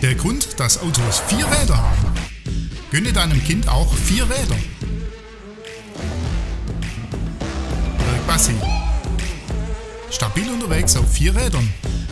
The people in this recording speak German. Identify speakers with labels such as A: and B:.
A: Der Grund, dass Autos 4 Räder haben. Gönne deinem Kind auch 4 Räder. Bassi. Stabil unterwegs auf 4 Rädern.